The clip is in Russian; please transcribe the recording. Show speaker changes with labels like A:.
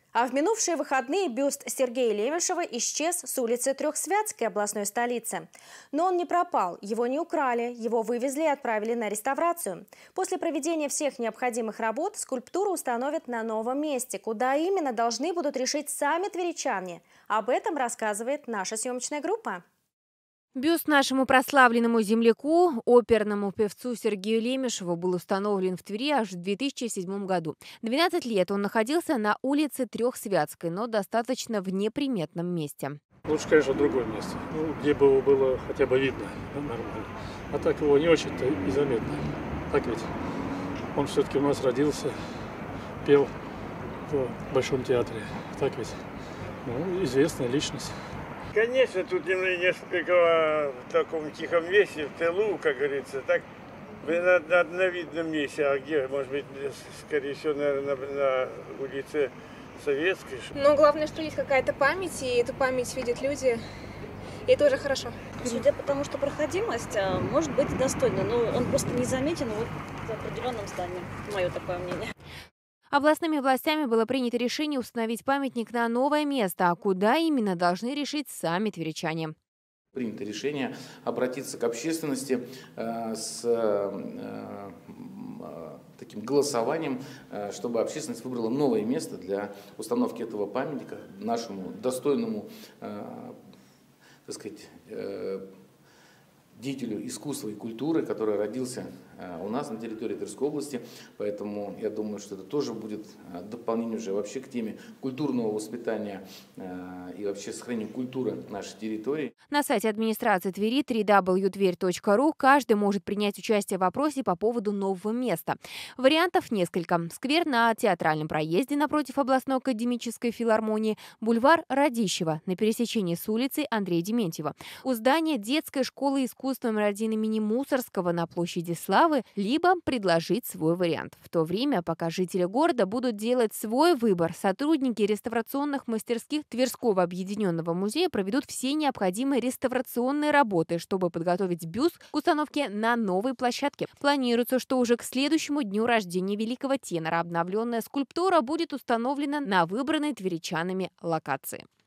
A: А в минувшие выходные бюст Сергея Лемешева исчез с улицы Трехсвятской областной столицы. Но он не пропал, его не украли, его вывезли и отправили на реставрацию. После проведения всех необходимых работ скульптуру установят на новом месте, куда именно должны будут решить сами тверичане. Об этом рассказывает наша съемочная группа.
B: Бюст нашему прославленному земляку, оперному певцу Сергею Лемешеву, был установлен в Твери аж в 2007 году. 12 лет он находился на улице Трехсвятской, но достаточно в неприметном месте.
C: Лучше, конечно, в другом месте, где бы его было хотя бы видно, нормально. А так его не очень-то и заметно. Так ведь? Он все-таки у нас родился, пел в Большом театре. Так ведь? Ну, известная личность.
D: Конечно, тут несколько в таком тихом месте, в тылу, как говорится, так на видном месте, а где, может быть, скорее всего, наверное, на улице Советской.
E: Но главное, что есть какая-то память, и эту память видят люди, и это уже хорошо.
F: Судя по тому, что проходимость может быть достойна, но он просто не заметен вот в определенном здании, мое такое мнение.
B: Областными властями было принято решение установить памятник на новое место, а куда именно должны решить сами тверичане.
G: Принято решение обратиться к общественности с таким голосованием, чтобы общественность выбрала новое место для установки этого памятника нашему достойному, так сказать, деятелю искусства и культуры, который родился у нас на территории Тверской области. Поэтому я думаю, что это тоже будет дополнение уже вообще к теме культурного воспитания и вообще сохранения культуры нашей территории.
B: На сайте администрации Твери www.tверь.ру каждый может принять участие в вопросе по поводу нового места. Вариантов несколько. Сквер на Театральном проезде напротив областной академической филармонии, бульвар Радищева на пересечении с улицей Андрея Дементьева, у здания детской школы искусств номер 1 имени Мусорского на площади Славы, либо предложить свой вариант. В то время, пока жители города будут делать свой выбор, сотрудники реставрационных мастерских Тверского объединенного музея проведут все необходимые реставрационные работы, чтобы подготовить бюст к установке на новой площадке. Планируется, что уже к следующему дню рождения великого тенора обновленная скульптура будет установлена на выбранной тверичанами локации.